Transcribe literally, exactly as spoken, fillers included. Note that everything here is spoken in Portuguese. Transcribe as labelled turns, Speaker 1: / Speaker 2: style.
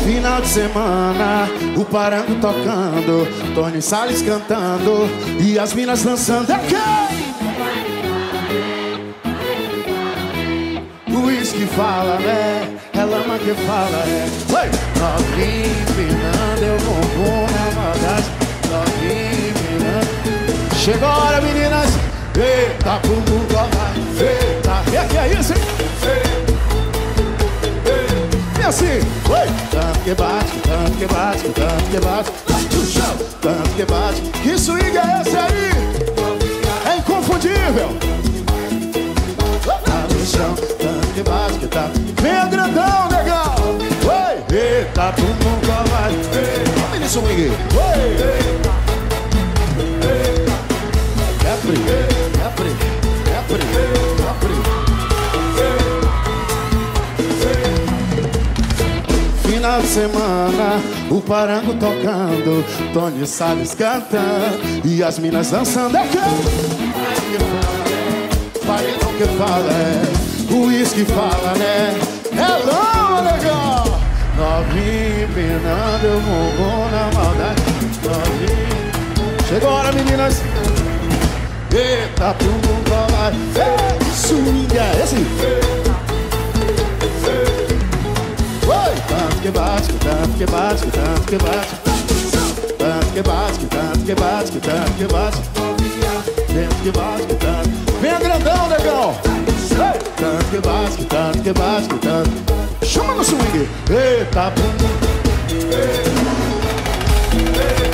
Speaker 1: Final de semana, o Parango tocando, Tony Salles cantando e as minas dançando. É quem? O uísque fala, né? É lama que fala, é. Oi! Novinho empinando, eu bumbum na maldade. Novinho empinando. Chegou a hora, meninas. Eita, bumbum, vai. Eita, e que é isso, hein? E assim, oi! Tanto que bate, tanto que bate, tanto que bate. No chão, tanto que bate. Que swing é esse aí? É inconfundível. No chão, tanto que bate, que tá. Vem grandão, legal! Oi! Eita, bumbum, vai. Vem swing. Oi! É frio, é frio, é frio, é frio. Final de semana, o Parango tocando, Tony Salles cantando e as minas dançando. É que paredão que fala, é o uísque fala, né? É lama, legal! Novinho empinando, eu bumbum na maldade. Novinho. Chegou a hora, meninas. Eita, bumbum, vai. Ei, swing é esse? Tanto que bate, tanto que bate, tanto que bate. Tanto que bate, tanto que bate, tanto que bate. Tanto que bate, tanto. Vem grandão, negão. Tanto que bate, tanto que bate, tanto. Chama no swing. Eita, bum.